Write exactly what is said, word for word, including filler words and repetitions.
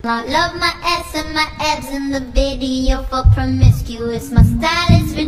I love my ass and my abs in the video for promiscuous. My style is ridiculous.